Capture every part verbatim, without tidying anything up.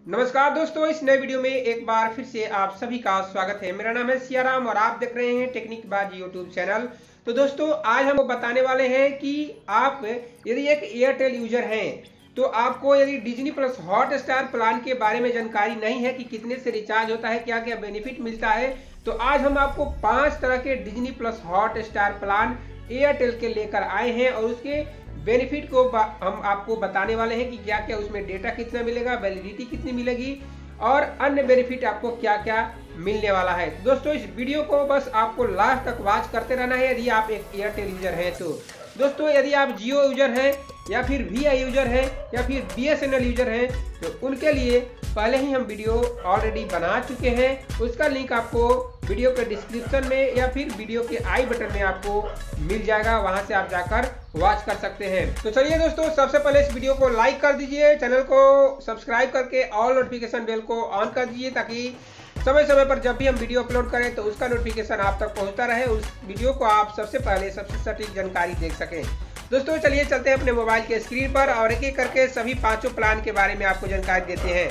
नमस्कार दोस्तों, इस नए वीडियो में एक बार फिर से आप सभी का स्वागत है। मेरा नाम है सियाराम और आप देख रहे हैं टेक्निक बाज यूट्यूब चैनल। तो दोस्तों, आज हम बताने वाले हैं कि आप यदि एक एयरटेल यूजर हैं तो आपको यदि Disney plus Hotstar plan के बारे में जानकारी नहीं है कि कितने से रिचार्ज होता है, क्या क्या बेनिफिट मिलता है, तो आज हम आपको पांच तरह के Disney plus Hotstar plan Airtel के लेकर आए हैं और उसके बेनिफिट को हम आपको बताने वाले हैं कि क्या क्या उसमें डेटा कितना मिलेगा, वैलिडिटी कितनी मिलेगी और अन्य बेनिफिट आपको क्या क्या मिलने वाला है। तो दोस्तों, इस वीडियो को बस आपको लास्ट तक वॉच करते रहना है यदि आप एक एयरटेल यूजर हैं तो। दोस्तों, यदि आप जियो यूजर हैं या फिर वी आई यूजर हैं या फिर B S N L user हैं तो उनके लिए पहले ही हम वीडियो ऑलरेडी बना चुके हैं। उसका लिंक आपको वीडियो के डिस्क्रिप्शन में या फिर वीडियो के आई बटन में आपको मिल जाएगा, वहां से आप जाकर वॉच कर सकते हैं। तो चलिए दोस्तों, सबसे पहले इस वीडियो को लाइक कर दीजिए, चैनल को सब्सक्राइब करके ऑल नोटिफिकेशन बेल को ऑन कर दीजिए ताकि समय समय पर जब भी हम वीडियो अपलोड करें तो उसका नोटिफिकेशन आप तक पहुंचता रहे, उस वीडियो को आप सबसे पहले सबसे सटीक जानकारी देख सकें। दोस्तों, चलिए चलते हैं अपने मोबाइल के स्क्रीन पर और एक एक करके सभी पांचों प्लान के बारे में आपको जानकारी देते हैं।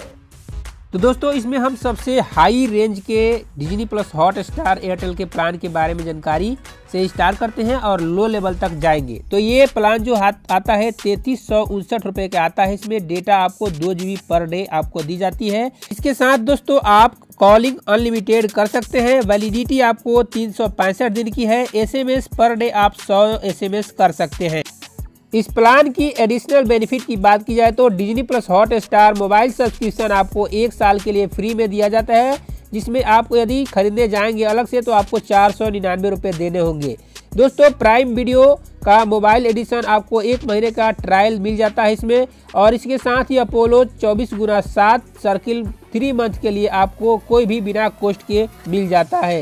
तो दोस्तों, इसमें हम सबसे हाई रेंज के Disney plus Hotstar Airtel के प्लान के बारे में जानकारी से स्टार्ट करते हैं और लो लेवल तक जाएंगे। तो ये प्लान जो आता है तैतीस सौ उनसठ रुपए का आता है। इसमें डेटा आपको दो जीबी पर डे आपको दी जाती है। इसके साथ दोस्तों आप कॉलिंग अनलिमिटेड कर सकते हैं। वैलिडिटी आपको तीन सौ पैंसठ दिन की है। S M S per day आप सौ एस एम एस कर सकते हैं। इस प्लान की एडिशनल बेनिफिट की बात की जाए तो Disney plus Hotstar mobile subscription आपको एक साल के लिए फ्री में दिया जाता है, जिसमें आपको यदि खरीदने जाएंगे अलग से तो आपको चार सौ निन्यानवे रुपये देने होंगे। दोस्तों, प्राइम वीडियो का मोबाइल एडिशन आपको एक महीने का ट्रायल मिल जाता है इसमें, और इसके साथ ही अपोलो चौबीस गुना सात सर्किल थ्री मंथ के लिए आपको कोई भी बिना कॉस्ट के मिल जाता है।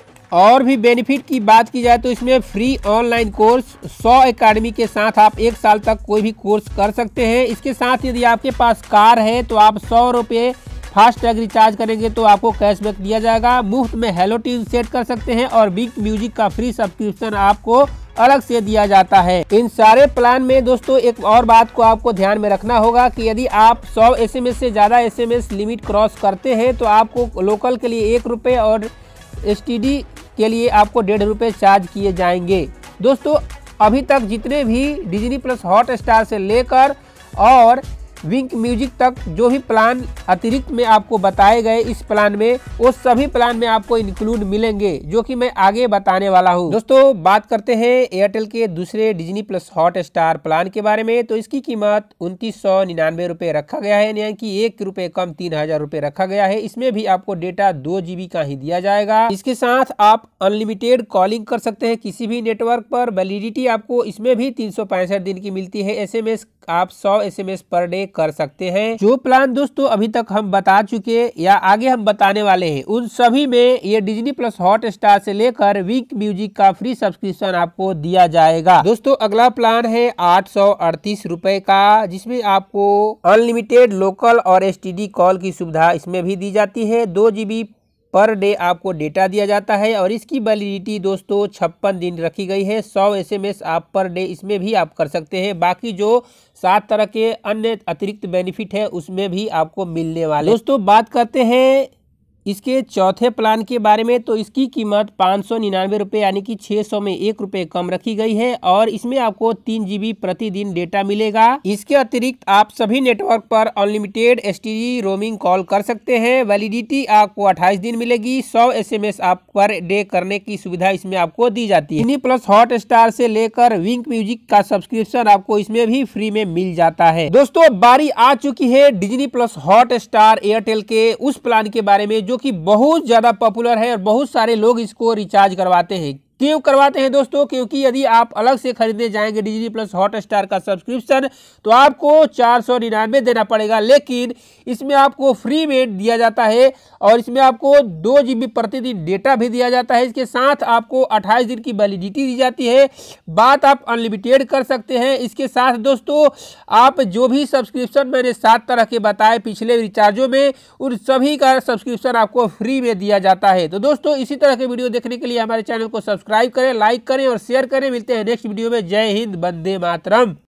और भी बेनिफिट की बात की जाए तो इसमें फ्री ऑनलाइन कोर्स सौ एकेडमी के साथ आप एक साल तक कोई भी कोर्स कर सकते हैं। इसके साथ यदि आपके पास कार है तो आप सौ रुपये फास्ट टैग रिचार्ज करेंगे तो आपको कैशबैक दिया जाएगा। मुफ्त में हेलो ट्यून सेट कर सकते हैं और बिग म्यूजिक का फ्री सब्सक्रिप्शन आपको अलग से दिया जाता है। इन सारे प्लान में दोस्तों एक और बात को आपको ध्यान में रखना होगा कि यदि आप सौ एस एम एस से ज़्यादा S M S limit cross करते हैं तो आपको लोकल के लिए एक रुपये और एस टी डी के लिए आपको डेढ़ रुपये चार्ज किए जाएंगे। दोस्तों, अभी तक जितने भी डिज्नी प्लस हॉट स्टार से लेकर और विंक म्यूजिक तक जो भी प्लान अतिरिक्त में आपको बताए गए इस प्लान में, वो सभी प्लान में आपको इंक्लूड मिलेंगे जो कि मैं आगे बताने वाला हूं। दोस्तों, बात करते हैं एयरटेल के दूसरे Disney plus Hotstar plan के बारे में। तो इसकी कीमत उनतीस सौ निन्यानवे रुपये रखा गया है, यानी कि एक रुपये कम तीन हजार रुपये रखा गया है। इसमें भी आपको डेटा दो जीबी का ही दिया जाएगा। इसके साथ आप अनलिमिटेड कॉलिंग कर सकते हैं किसी भी नेटवर्क पर। वैलिडिटी आपको इसमें भी तीन सौ पैंसठ दिन की मिलती है। एस एम एस आप सौ S M S per day कर सकते हैं। जो प्लान दोस्तों अभी तक हम बता चुके या आगे हम बताने वाले हैं, उन सभी में ये डिज्नी प्लस हॉट स्टार से लेकर विंक म्यूजिक का फ्री सब्सक्रिप्शन आपको दिया जाएगा। दोस्तों, अगला प्लान है आठ सौ अड़तीस रुपए का, जिसमें आपको अनलिमिटेड लोकल और एस टी डी कॉल की सुविधा इसमें भी दी जाती है। दो जीबी पर डे आपको डेटा दिया जाता है और इसकी वैलिडिटी दोस्तों छप्पन दिन रखी गई है। सौ एस एम एस आप पर डे इसमें भी आप कर सकते हैं। बाकी जो सात तरह के अन्य अतिरिक्त बेनिफिट है उसमें भी आपको मिलने वाले। दोस्तों, बात करते हैं इसके चौथे प्लान के बारे में। तो इसकी कीमत पाँच सौ निन्यानवे रुपये यानी कि छः सौ में एक रुपये कम रखी गई है और इसमें आपको तीन जीबी प्रतिदिन डेटा मिलेगा। इसके अतिरिक्त आप सभी नेटवर्क पर unlimited S T D roaming call कर सकते हैं। वैलिडिटी आपको अट्ठाईस दिन मिलेगी। सौ एस एम एस आप पर डे करने की सुविधा इसमें आपको दी जाती है। डिज्नी प्लस हॉट स्टार से लेकर विंक म्यूजिक का सब्सक्रिप्शन आपको इसमें भी फ्री में मिल जाता है। दोस्तों, बारी आ चुकी है Disney plus Hotstar Airtel के उस प्लान के बारे में जो कि बहुत ज्यादा पॉपुलर है और बहुत सारे लोग इसको रिचार्ज करवाते हैं। क्यों करवाते हैं दोस्तों? क्योंकि यदि आप अलग से खरीदने जाएंगे डिज्नी प्लस हॉट स्टार का सब्सक्रिप्शन तो आपको चार सौ निन्यानवे देना पड़ेगा, लेकिन इसमें आपको फ्री में दिया जाता है और इसमें आपको दो जीबी प्रतिदिन डेटा भी दिया जाता है। इसके साथ आपको अट्ठाईस दिन की वैलिडिटी दी जाती है। बात आप अनलिमिटेड कर सकते हैं। इसके साथ दोस्तों आप जो भी सब्सक्रिप्शन मैंने सात तरह के बताए पिछले रिचार्जों में, उन सभी का सब्सक्रिप्शन आपको फ्री में दिया जाता है। तो दोस्तों, इसी तरह के वीडियो देखने के लिए हमारे चैनल को सब्सक्राइब करें, लाइक करें और शेयर करें। मिलते हैं नेक्स्ट वीडियो में। जय हिंद, वंदे मातरम।